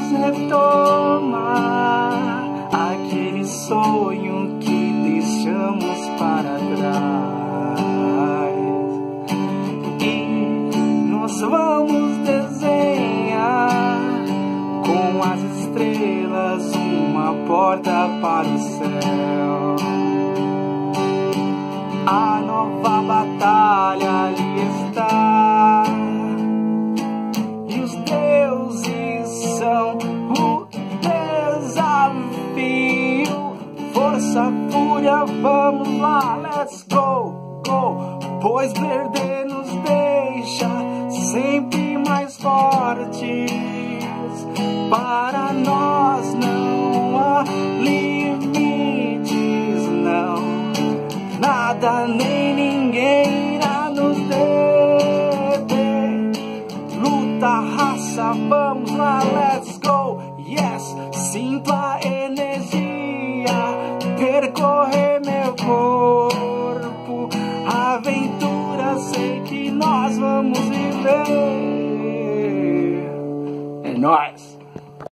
retomar aquele sonho que deixamos para trás, e nós vamos desenhar com as estrelas uma porta para o céu. A nova batalha ali está, e os deuses são o desafio. Força, fúria, vamos lá, let's go, go. Pois perder nos deixa sempre mais fortes. Para nós não há limites, não. Nada nem ninguém irá nos deter. Luta, raça, vamos lá, let's go. Yes, sinto a energia percorrer meu corpo. Aventura, sei que nós vamos viver. É nóis!